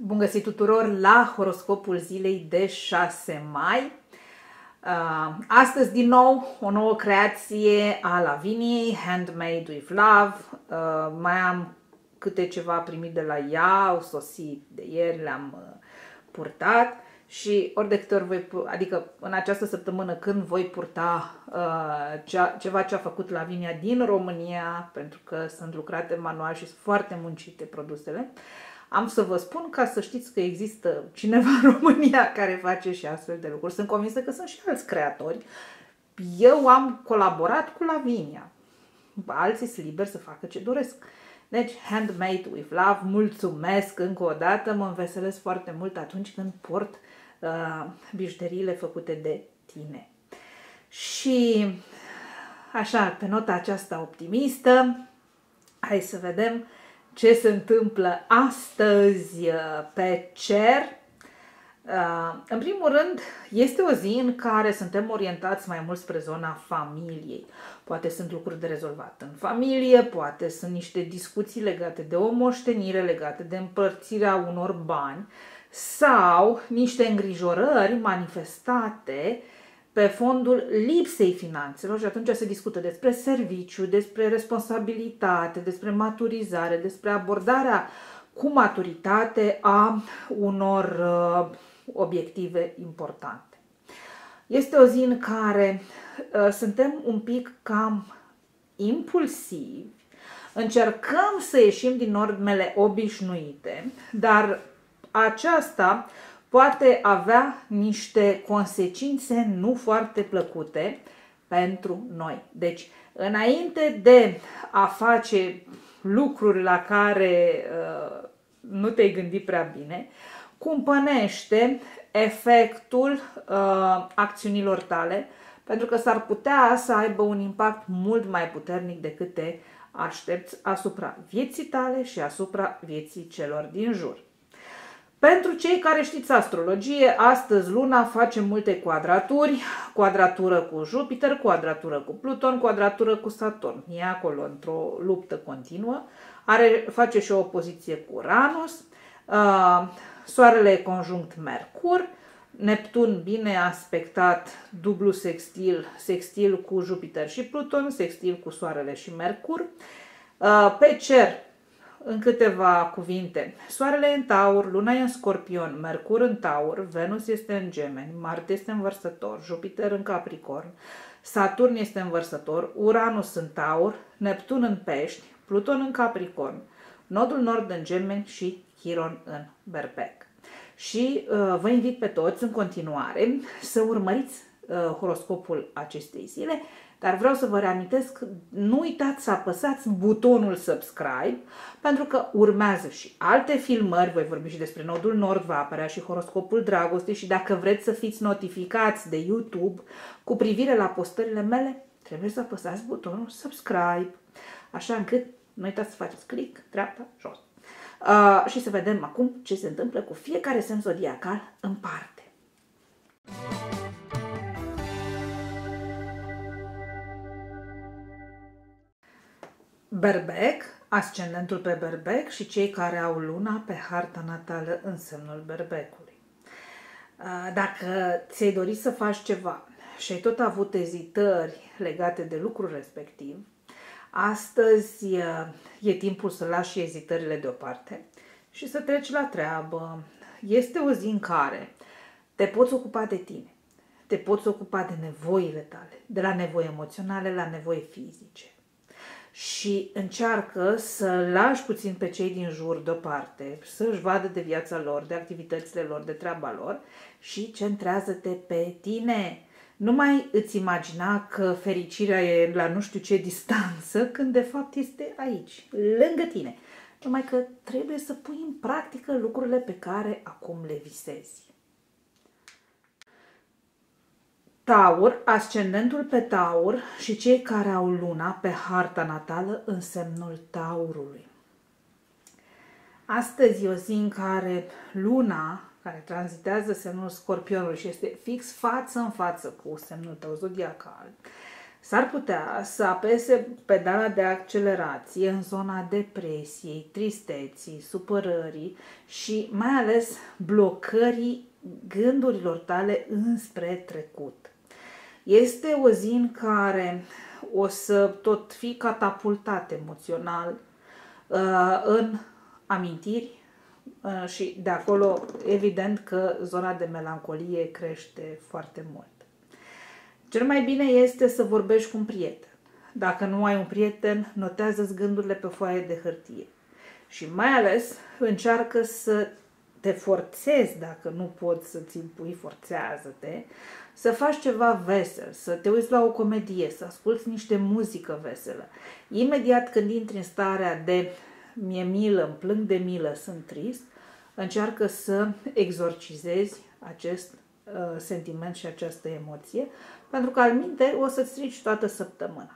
Bun găsit tuturor la horoscopul zilei de 6 mai. Astăzi din nou o nouă creație a Laviniei, Handmade with Love. Mai am câte ceva primit de la ea, au sosit de ieri, le-am purtat și ori de câte ori voi, adică în această săptămână când voi purta ceva ce a făcut Lavinia din România, pentru că sunt lucrate manual și sunt foarte muncite produsele, am să vă spun ca să știți că există cineva în România care face și astfel de lucruri. Sunt convinsă că sunt și alți creatori. Eu am colaborat cu Lavinia. Alții sunt liberi să facă ce doresc. Deci, Handmade with Love, mulțumesc încă o dată, mă înveselesc foarte mult atunci când port bijuteriile făcute de tine. Și așa, pe nota aceasta optimistă, hai să vedem ce se întâmplă astăzi pe cer. În primul rând, este o zi în care suntem orientați mai mult spre zona familiei. Poate sunt lucruri de rezolvat în familie, poate sunt niște discuții legate de o moștenire, legate de împărțirea unor bani sau niște îngrijorări manifestate pe fondul lipsei finanțelor și atunci se discută despre serviciu, despre responsabilitate, despre maturizare, despre abordarea cu maturitate a unor obiective importante. Este o zi în care suntem un pic cam impulsivi, încercăm să ieșim din normele obișnuite, dar aceasta poate avea niște consecințe nu foarte plăcute pentru noi. Deci, înainte de a face lucruri la care nu te-ai gândit prea bine, cumpănește efectul acțiunilor tale, pentru că s-ar putea să aibă un impact mult mai puternic decât te aștepți asupra vieții tale și asupra vieții celor din jur. Pentru cei care știți astrologie, astăzi luna face multe quadraturi, quadratură cu Jupiter, quadratură cu Pluton, quadratură cu Saturn. E acolo într-o luptă continuă, face și o opoziție cu Uranus, Soarele e conjunct Mercur, Neptun bine aspectat, dublu sextil cu Jupiter și Pluton, sextil cu Soarele și Mercur. Pe cer, în câteva cuvinte, Soarele e în Taur, Luna e în Scorpion, Mercur în Taur, Venus este în Gemeni, Marte este în Vărsător, Jupiter în Capricorn, Saturn este în Vărsător, Uranus în Taur, Neptun în Pești, Pluton în Capricorn, Nodul Nord în Gemeni și Chiron în Berbec. Și vă invit pe toți în continuare să urmăriți horoscopul acestei zile, dar vreau să vă reamintesc, nu uitați să apăsați butonul subscribe, pentru că urmează și alte filmări, voi vorbi și despre Nodul Nord, va apărea și horoscopul dragostei și dacă vreți să fiți notificați de YouTube cu privire la postările mele, trebuie să apăsați butonul subscribe, așa încât nu uitați să faceți click dreapta jos. Și să vedem acum ce se întâmplă cu fiecare semn zodiacal în parte. Berbec, ascendentul pe Berbec și cei care au luna pe harta natală în semnul Berbecului. Dacă ți-ai dorit să faci ceva și ai tot avut ezitări legate de lucrul respectiv, astăzi e timpul să lași ezitările deoparte și să treci la treabă. Este o zi în care te poți ocupa de tine, te poți ocupa de nevoile tale, de la nevoi emoționale la nevoi fizice. Și încearcă să lași puțin pe cei din jur deoparte, să-și vadă de viața lor, de activitățile lor, de treaba lor și centrează-te pe tine. Nu mai îți imagina că fericirea e la nu știu ce distanță, când de fapt este aici, lângă tine. Numai că trebuie să pui în practică lucrurile pe care acum le visezi. Taur, ascendentul pe Taur și cei care au luna pe harta natală în semnul Taurului. Astăzi e o zi în care luna, care tranzitează semnul Scorpionului și este fix față în față cu semnul tău zodiacal, S-ar putea să apese pedala de accelerație în zona depresiei, tristeții, supărării și mai ales blocării gândurilor tale înspre trecut. Este o zi în care o să tot fii catapultat emoțional în amintiri și de acolo evident că zona de melancolie crește foarte mult. Cel mai bine este să vorbești cu un prieten. Dacă nu ai un prieten, notează-ți gândurile pe foaie de hârtie. Și mai ales încearcă să te forțezi, dacă nu poți să-ți impui, forțează-te, să faci ceva vesel, să te uiți la o comedie, să asculți niște muzică veselă. Imediat când intri în starea de mi-e milă, îmi plâng de milă, sunt trist, încearcă să exorcizezi acest sentiment și această emoție, pentru că alminte o să-ți strici toată săptămâna.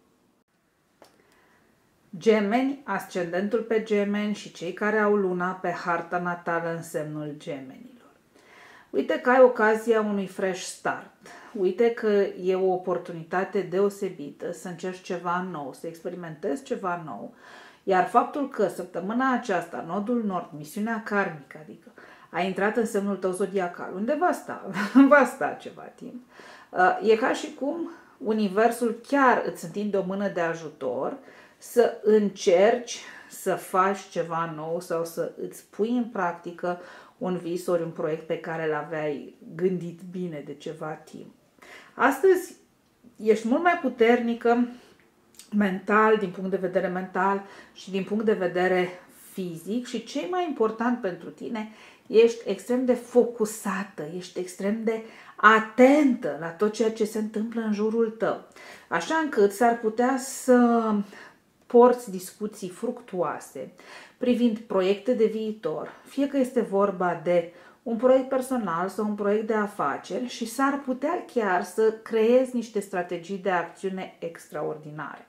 Gemeni, ascendentul pe Gemeni și cei care au luna pe harta natală în semnul Gemenilor. Uite că ai ocazia unui fresh start. Uite că e o oportunitate deosebită să încerci ceva nou, să experimentezi ceva nou, iar faptul că săptămâna aceasta, nodul nord, misiunea karmică, adică a intrat în semnul tău zodiacal, unde va sta ceva timp, e ca și cum universul chiar îți întinde o mână de ajutor să încerci să faci ceva nou sau să îți pui în practică un vis ori un proiect pe care l-aveai gândit bine de ceva timp. Astăzi ești mult mai puternică mental, din punct de vedere mental și din punct de vedere fizic și ce mai important pentru tine, ești extrem de focusată, ești extrem de atentă la tot ceea ce se întâmplă în jurul tău. Așa încât s-ar putea să porți discuții fructuoase privind proiecte de viitor, fie că este vorba de un proiect personal sau un proiect de afaceri și s-ar putea chiar să creezi niște strategii de acțiune extraordinare.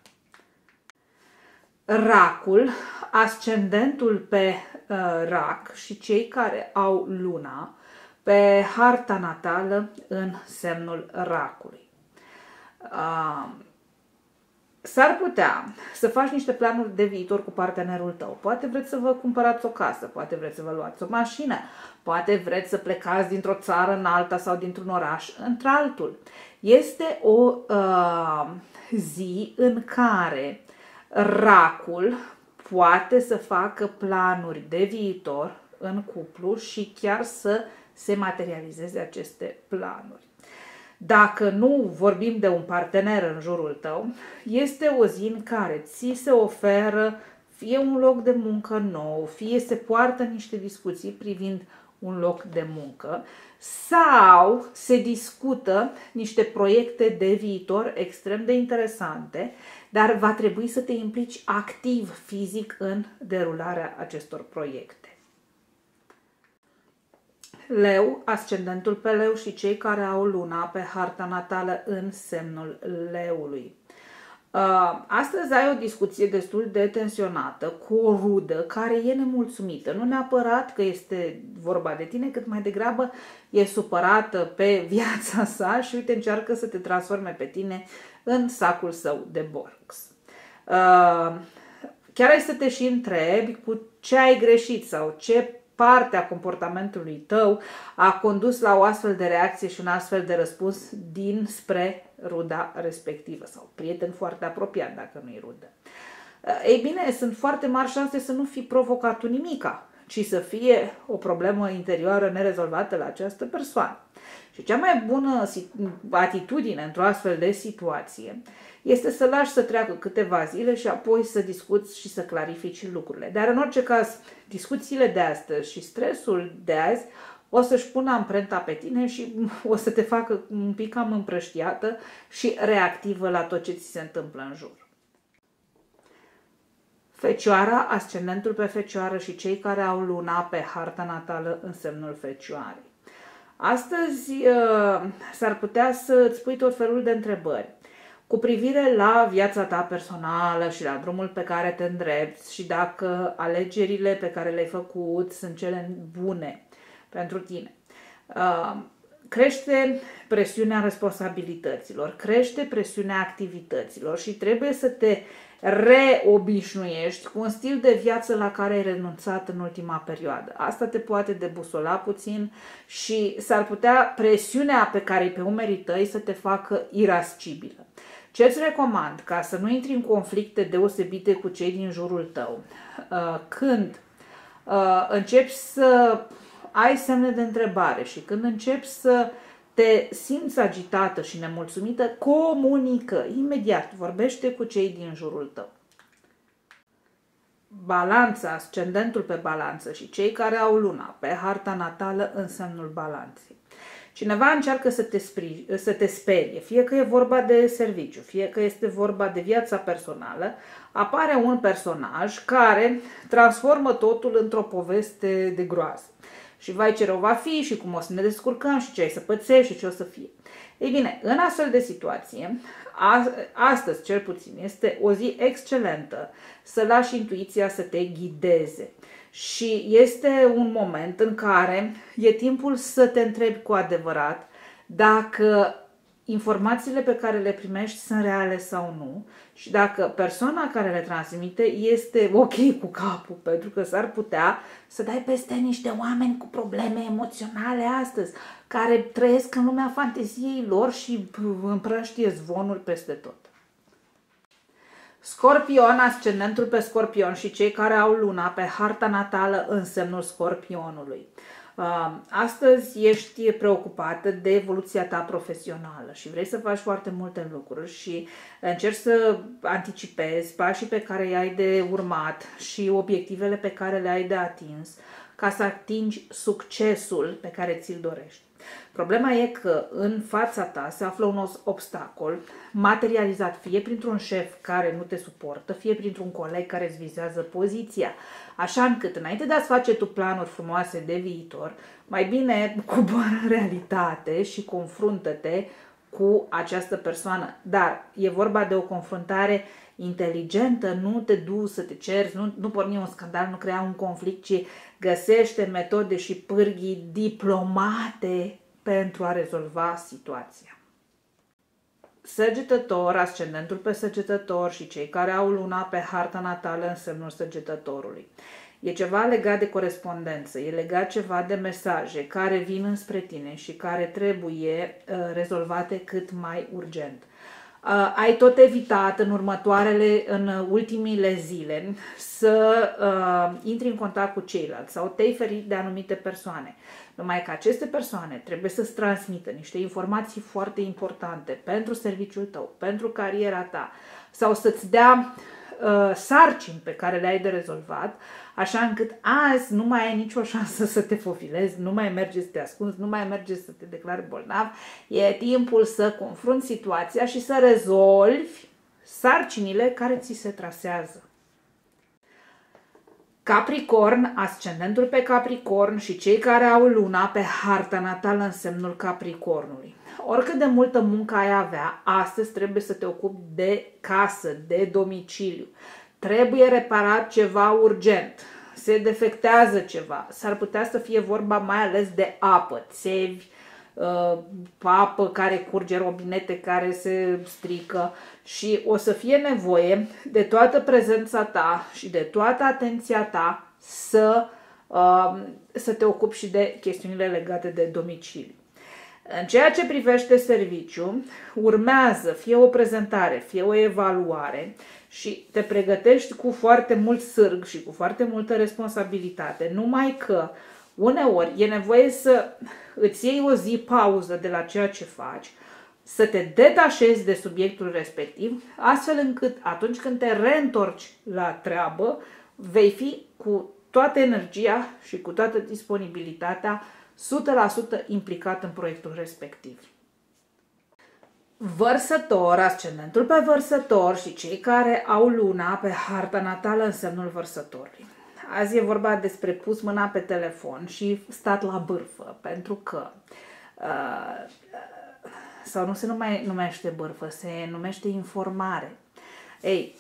Racul, ascendentul pe rac și cei care au luna pe harta natală în semnul racului. S-ar putea să faci niște planuri de viitor cu partenerul tău. Poate vreți să vă cumpărați o casă, poate vreți să vă luați o mașină, poate vreți să plecați dintr-o țară în alta sau dintr-un oraș într-altul. Este o zi în care racul poate să facă planuri de viitor în cuplu și chiar să se materializeze aceste planuri. Dacă nu vorbim de un partener în jurul tău, este o zi în care ți se oferă fie un loc de muncă nou, fie se poartă niște discuții privind un loc de muncă sau se discută niște proiecte de viitor extrem de interesante, dar va trebui să te implici activ, fizic, în derularea acestor proiecte. Leu, ascendentul pe leu și cei care au luna pe harta natală în semnul leului. Astăzi ai o discuție destul de tensionată cu o rudă care e nemulțumită. Nu neapărat că este vorba de tine, cât mai degrabă e supărată pe viața sa și uite încearcă să te transforme pe tine în sacul său de borx. Chiar ai să te și întrebi cu ce ai greșit sau ce parte a comportamentului tău a condus la o astfel de reacție și un astfel de răspuns dinspre ruda respectivă sau prieten foarte apropiat dacă nu-i rudă. Ei bine, sunt foarte mari șanse să nu fi provocat tu nimica, ci să fie o problemă interioară nerezolvată la această persoană. Și cea mai bună atitudine într-o astfel de situație este să lași să treacă câteva zile și apoi să discuți și să clarifici lucrurile. Dar în orice caz, discuțiile de astăzi și stresul de azi o să-și pună amprenta pe tine și o să te facă un pic cam împrăștiată și reactivă la tot ce ți se întâmplă în jur. Fecioara, ascendentul pe Fecioară și cei care au luna pe harta natală în semnul Fecioarei. Astăzi s-ar putea să îți pui tot felul de întrebări cu privire la viața ta personală și la drumul pe care te îndrepți și dacă alegerile pe care le-ai făcut sunt cele bune pentru tine. crește presiunea responsabilităților, crește presiunea activităților și trebuie să te reobișnuiești cu un stil de viață la care ai renunțat în ultima perioadă. Asta te poate debusola puțin și s-ar putea presiunea pe care e pe umerii tăi să te facă irascibilă. Ce îți recomand ca să nu intri în conflicte deosebite cu cei din jurul tău? Când începi să ai semne de întrebare și când începi să te simți agitată și nemulțumită, comunică imediat, vorbește cu cei din jurul tău. Balanța, ascendentul pe balanță și cei care au luna pe harta natală în semnul balanței. Cineva încearcă să te sperie, fie că e vorba de serviciu, fie că este vorba de viața personală, apare un personaj care transformă totul într-o poveste de groază. Și vai ce rău va fi și cum o să ne descurcăm și ce ai să pățești și ce o să fie. Ei bine, în astfel de situație, astăzi cel puțin este o zi excelentă să lași intuiția să te ghideze. Și este un moment în care e timpul să te întrebi cu adevărat dacă informațiile pe care le primești sunt reale sau nu și dacă persoana care le transmite este ok cu capul, pentru că s-ar putea să dai peste niște oameni cu probleme emoționale astăzi, care trăiesc în lumea fanteziei lor și împrăștie zvonuri peste tot. Scorpion, ascendentul pe Scorpion și cei care au luna pe harta natală în semnul Scorpionului. Astăzi ești preocupată de evoluția ta profesională și vrei să faci foarte multe lucruri și încerci să anticipezi pașii pe care i-ai de urmat și obiectivele pe care le ai de atins ca să atingi succesul pe care ți-l dorești. Problema e că în fața ta se află un obstacol materializat fie printr-un șef care nu te suportă, fie printr-un coleg care îți vizează poziția. Așa încât, înainte de a-ți face tu planuri frumoase de viitor, mai bine coboară în realitate și confruntă-te cu această persoană. Dar e vorba de o confruntare inteligentă, nu te duci să te ceri, nu porni un scandal, nu crea un conflict, ci găsește metode și pârghii diplomate pentru a rezolva situația. Săgetător, ascendentul pe Săgetător și cei care au luna pe harta natală în semnul Săgetătorului. E ceva legat de corespondență, e legat ceva de mesaje care vin înspre tine și care trebuie rezolvate cât mai urgent. Ai tot evitat în ultimile zile să intri în contact cu ceilalți sau te-ai ferit de anumite persoane. Numai că aceste persoane trebuie să-ți transmită niște informații foarte importante pentru serviciul tău, pentru cariera ta sau să-ți dea sarcini pe care le-ai de rezolvat, așa încât azi nu mai ai nicio șansă să te fofilezi, nu mai merge să te ascunzi, nu mai merge să te declari bolnav. E timpul să confrunți situația și să rezolvi sarcinile care ți se trasează. Capricorn, ascendentul pe Capricorn și cei care au luna pe harta natală în semnul Capricornului. Oricât de multă muncă ai avea, astăzi trebuie să te ocupi de casă, de domiciliu. Trebuie reparat ceva urgent, se defectează ceva, s-ar putea să fie vorba mai ales de apă, țevi, apă care curge, robinete care se strică și o să fie nevoie de toată prezența ta și de toată atenția ta să te ocupi și de chestiunile legate de domiciliu. În ceea ce privește serviciu, urmează fie o prezentare, fie o evaluare și te pregătești cu foarte mult sârg și cu foarte multă responsabilitate, numai că uneori e nevoie să îți iei o zi pauză de la ceea ce faci, să te detașezi de subiectul respectiv, astfel încât atunci când te reîntorci la treabă, vei fi cu toată energia și cu toată disponibilitatea 100% implicat în proiectul respectiv. Vărsător, ascendentul pe Vărsător și cei care au luna pe harta natală în semnul Vărsătorului. Azi e vorba despre pus mâna pe telefon și stat la bârfă, pentru că sau nu se mai numește bârfă, se numește informare. Ei,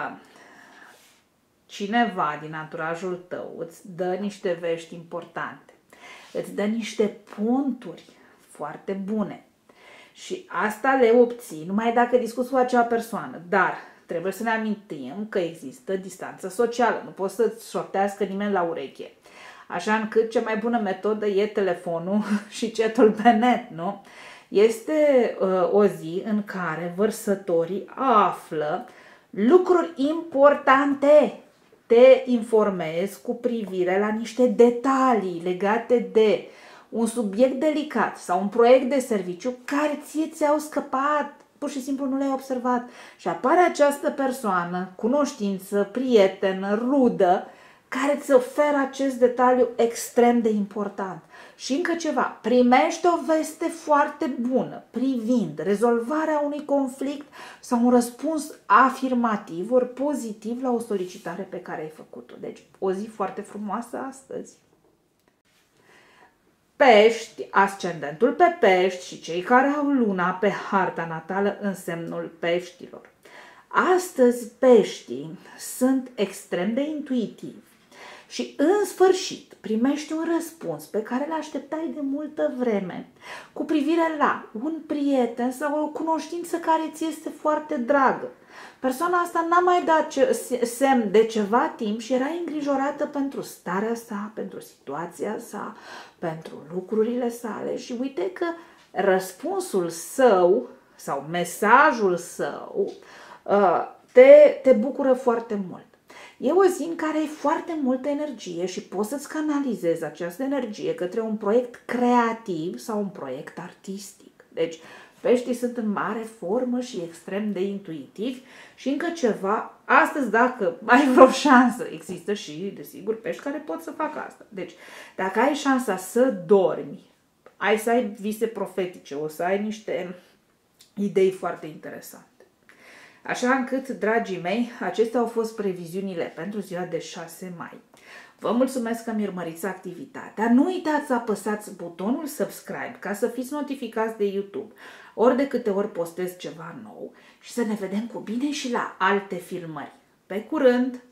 cineva din anturajul tău îți dă niște vești importante, îți dă niște punturi foarte bune. Și asta le obții numai dacă discuți cu acea persoană. Dar trebuie să ne amintim că există distanță socială. Nu poți să-ți șoptească nimeni la ureche. Așa încât cea mai bună metodă e telefonul și chatul pe net, nu? Este o zi în care vărsătorii află lucruri importante. Te informezi cu privire la niște detalii legate de un subiect delicat sau un proiect de serviciu care ți-au scăpat, pur și simplu nu le-ai observat. Și apare această persoană, cunoștință, prietenă, rudă, care îți oferă acest detaliu extrem de important. Și încă ceva, primești o veste foarte bună privind rezolvarea unui conflict sau un răspuns afirmativ ori pozitiv la o solicitare pe care ai făcut-o. Deci, o zi foarte frumoasă astăzi. Pești, ascendentul pe pești și cei care au luna pe harta natală în semnul peștilor. Astăzi peștii sunt extrem de intuitivi și în sfârșit primești un răspuns pe care îl așteptai de multă vreme cu privire la un prieten sau o cunoștință care ți este foarte dragă. Persoana asta n-a mai dat semn de ceva timp și era îngrijorată pentru starea sa, pentru situația sa, pentru lucrurile sale și uite că răspunsul său sau mesajul său te bucură foarte mult. E o zi în care ai foarte multă energie și poți să-ți canalizezi această energie către un proiect creativ sau un proiect artistic. Deci, peștii sunt în mare formă și extrem de intuitivi și încă ceva, astăzi dacă ai vreo șansă, există și, desigur, pești care pot să facă asta. Deci, dacă ai șansa să dormi, ai să ai vise profetice, o să ai niște idei foarte interesante. Așa încât, dragii mei, acestea au fost previziunile pentru ziua de 6 mai. Vă mulțumesc că mi urmăriți activitatea. Nu uitați să apăsați butonul subscribe ca să fiți notificați de YouTube ori de câte ori postez ceva nou și să ne vedem cu bine și la alte filmări. Pe curând!